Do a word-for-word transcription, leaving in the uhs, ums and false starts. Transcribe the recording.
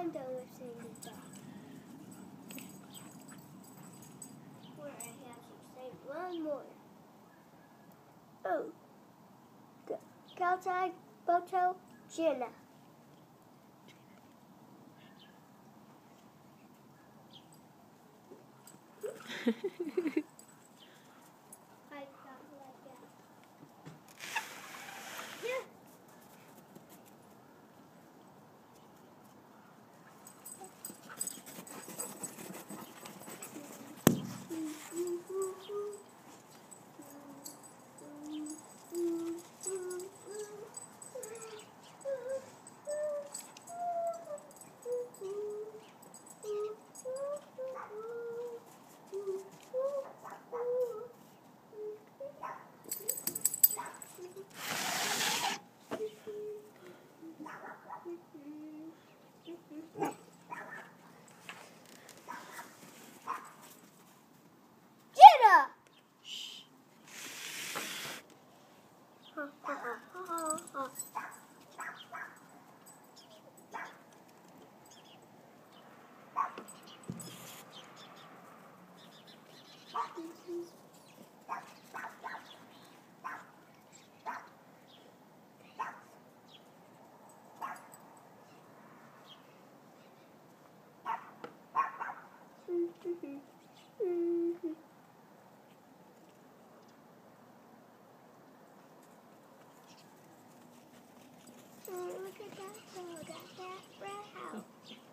I'm done with saying that. Where I have to say one more. Oh, the outside photo, Jenna. I got like that. Yeah. Jenna! Shh. Ha, ha, ha, ha, ha. Look at that dog at that red house.